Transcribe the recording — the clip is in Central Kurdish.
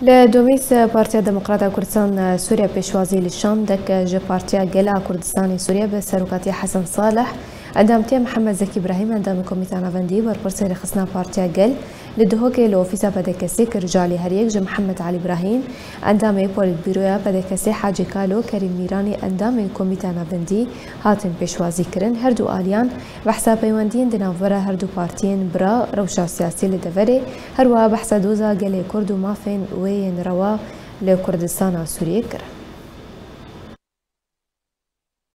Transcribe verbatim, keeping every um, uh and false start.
لدوميس بارتيا ديمقراطية كردستان سوريا بيشوازي للشام دك جي بارتيا جلا كردستاني سوريا بسروكاتي حسن صالح اندامتي محمد زكي ابراهيم اندام كوميتي نافندي برپرسي خصنا بارتيا جل لدهوكي لوفيسا بدكسي كرجالي هريك جي محمد علي ابراهيم اندام بوليت بيرويا بدكسي حاجي كالو كريم ميراني اندام كوميتي نافندي هاتن بيشوازي كرن هردو اليان بحسا بيواندين دنافورا هردو بارتيين برا روشا سياسي لدفري هروا بحسا دوزا جلي كردو مافين وين روا لكردستان سوريا كرن